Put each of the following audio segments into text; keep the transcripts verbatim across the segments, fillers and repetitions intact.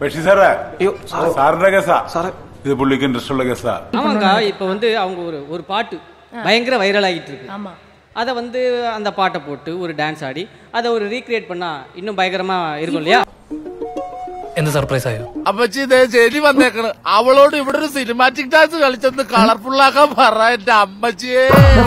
പക്ഷേ സാറേ സാറിന്റെ കേസാ இது புள்ளிக்கு இன்ட்ரெஸ்ட் உள்ள கேஸா? ஆமாங்க. இப்போ வந்து அவங்க ஒரு ஒரு பாட்டு பயங்கர வைரல் ஆகிட்டு இருக்கு. ஆமா. அதை வந்து அந்த பாட்டை போட்டு ஒரு டான்ஸ் ஆடி அதை ஒரு ரீக்ரியேட் பண்ணா இன்னும் பயங்கரமா இருக்கும் இல்லையா? എന്ത് സർപ്രൈസ് ആയോ? അപ്പച്ചി ഇതേ ശരി വന്നേക്കണ്. അവളോട് ഇവിടെ ഒരു സിനിമാറ്റിക് ഡാൻസ് കളിച്ചൊന്ന് കളർഫുൾ ആക്കാൻ പറ എന്റെ അമ്മച്ചിയെ.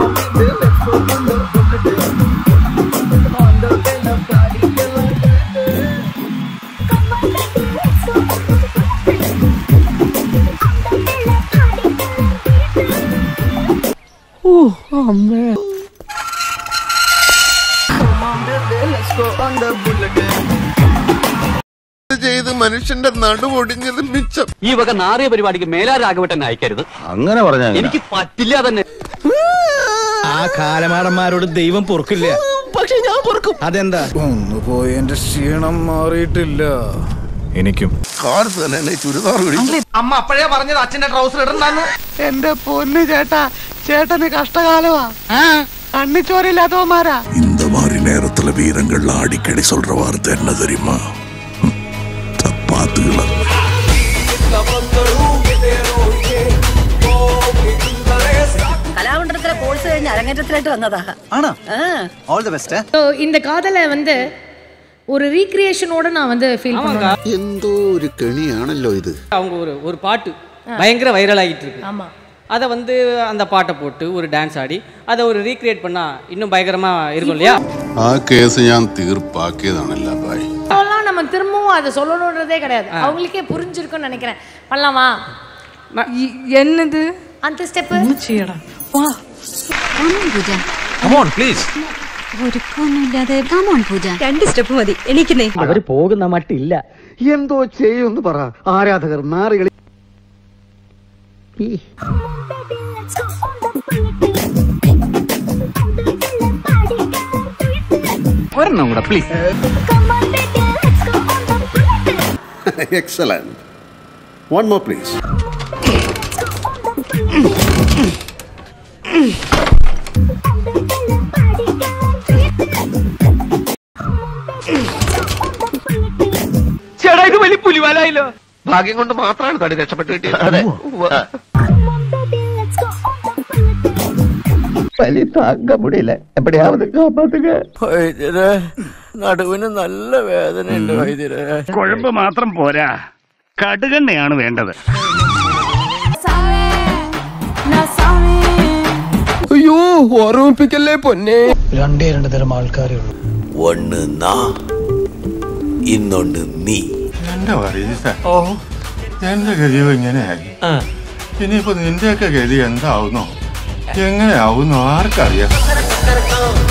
ചെയ്ത് മനുഷ്യന്റെ നടുവൊടിഞ്ഞത് മിച്ചം. ഈ വക നാറിയ പരിപാടിക്ക് മേലാരാഘവട്ടനെ അയക്കരുത്. അങ്ങനെ പറഞ്ഞാൽ എനിക്ക് പറ്റില്ല തന്നെ. ആ കാലമാടന്മാരോട് ദൈവം പൊറുക്കില്ല. പക്ഷെ ഞാൻ പൊറുക്കും. അതെന്താ? ഒന്ന് പോയി എന്റെ ക്ഷീണം മാറിയിട്ടില്ല. എനിക്കും ചുരിദാർ അമ്മ അപ്പഴേ പറഞ്ഞത് അച്ഛന്റെ ട്രൗസർ ഇടണ്ടെന്ന്. എന്റെ പൊന്നു ചേട്ടാ, ചേട്ടന് കഷ്ടകാലമാ. കണ്ണിച്ചോരില്ലാത്തവന്മാരാ. இந்த மாதிரி நேரத்துல வீரங்கள் அடிக்கடி சொல்ற வார்த்தை என்ன தெரியுமா? தப்பாத்துக்கலாம். കലാമണ്ഡലത്തിലെ കോഴ്സ് കഴിഞ്ഞ് അരങ്ങേറ്റത്തിലായിട്ട് വന്നതാ. ആണോ? All the best. இந்த காதலை வந்து ஒரு ரீக்ரியேஷனோட நான் வந்து ஃபீல் பண்ணுவேன். എന്തോ ഒരു കെണിയാണല്ലോ ഇത്. அவங்க ஒரு ஒரு பாட்டு பயங்கர வைரல் ஆகிட்டு இருக்கு. ஆமா. அதை வந்து அந்த பாட்டை போட்டு ஒரு டான்ஸ் ஆடி அதை ஒரு ரீக்ரியேட் பண்ணா இன்னும் பயங்கரமா இருக்கும் இல்லையா? ആ കേസ് ഞാൻ തീർപ്പാക്കിയതാണല്ല ബായ്. அதெல்லாம் நம்ம திரும்பவும் அதை சொல்லணுன்றதே கிடையாது. அவங்களுக்கே புரிஞ்சிருக்கும்னு நினைக்கிறேன். பண்ணலாமா? என்னது அந்த ஸ்டெப்? ചെയ്യടാ. വാ. കമോൺ പൂജ. Come on please. ഒരുക്കൊന്നുമില്ലാതെ കമോൺ പൂജ. രണ്ട് സ്റ്റെപ്പ് മതി. എനിക്കുന്നേ. അവര് പോകുന്ന മട്ടില്ല. എന്തോ ചെയ്യുമെന്ന് പറ. ആരാധകർ നാറികളി. ഒരെണ്ണം കൂടെ please. Excellent. One more please. ചേട്ടാ ഇത് വലിയ പുലിവാലായില്ലോ. ഭാഗ്യം കൊണ്ട് മാത്രമാണ് തടി രക്ഷപ്പെട്ടു കിട്ടിയത്. നടുവിന് നല്ല വേദനയുണ്ട് വൈദ്യരെ. കുഴമ്പ് മാത്രം പോരാ, കടുകെണ്ണയാണ് വേണ്ടത്. അയ്യോ ഓർമ്മിപ്പിക്കല്ലേ പൊന്നെ. രണ്ടേ രണ്ട് തരം ആൾക്കാരേ ഉള്ളൂ. ഒന്ന് നാ, ഇന്നൊന്ന് നീ. എന്താ പറയുക? ഓ എന്റെ ഗതി ഇങ്ങനെയായി. ഇനിയിപ്പോ നിന്റെയൊക്കെ ഗതി എന്താവുന്നോ എങ്ങനെയാവുന്നോ ആർക്കറിയാം.